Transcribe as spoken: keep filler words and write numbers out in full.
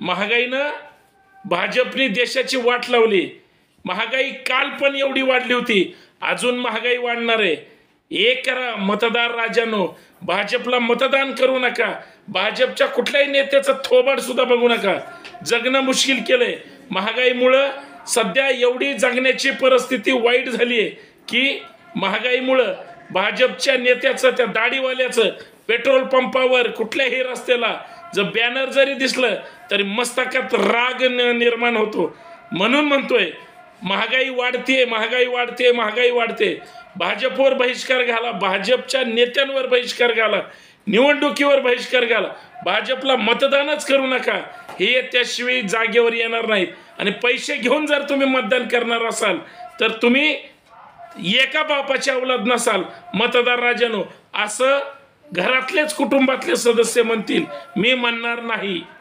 महागाईनं भाजपने देशाची वाट लावली। महागाई काल पण एवढी वाढली होती, अजून महागाई वाढणार आहे। एक करा मतदार राजानो, भाजपला मतदान करू नका। भाजपच्या कुठल्याही नेत्याचं थोबाड सुद्धा बघू नका। जगणं मुश्किल केलंय महागाईमुळं। सध्या एवढी जगण्याची परिस्थिती वाईट झाली आहे की महागाईमुळं भाजपच्या नेत्याचं, त्या दाढीवाल्याचं पेट्रोल पंपावर कुठल्याही रस्त्याला जर बॅनर जरी दिसलं तरी मस्तकात राग निर्माण होतो। म्हणून म्हणतोय महागाई वाढते, महागाई वाढते, महागाई वाढते। भाजपवर बहिष्कार घाला, भाजपच्या नेत्यांवर बहिष्कार घाला, निवडणुकीवर बहिष्कार घाला। भाजपला मतदानच करू नका, हे त्याशिवाय जागेवर येणार नाहीत। आणि पैसे घेऊन जर तुम्ही मतदान करणार असाल तर तुम्ही एका बापाची औलाद नसाल मतदार राजानो, असं घरातलेच कुटुंबातले सदस्य म्हणतील, मी म्हणणार नाही।